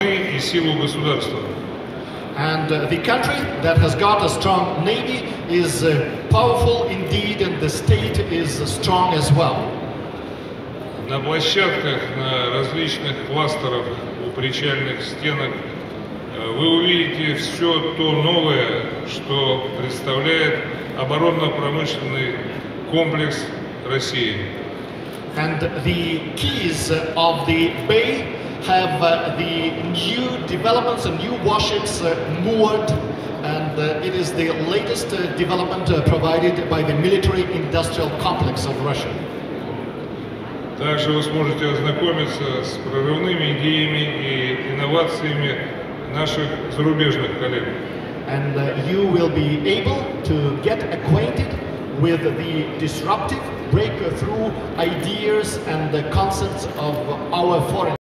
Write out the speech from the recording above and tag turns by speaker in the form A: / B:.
A: и силу государства.
B: And the country that has got a strong navy is powerful indeed, and the state is strong as well.
A: На площадках, на различных кластерах у причальных стенок вы увидите все то новое, что представляет оборонно-промышленный комплекс России.
B: And the keys of the bay have the new developments and new warships moored, and it is the latest development provided by the military-industrial complex of Russia.
A: Также вы сможете ознакомиться с прорывными идеями и инновациями наших зарубежных коллег.
B: And you will be able to get acquainted with the disruptive breakthrough ideas and the concepts of our foreign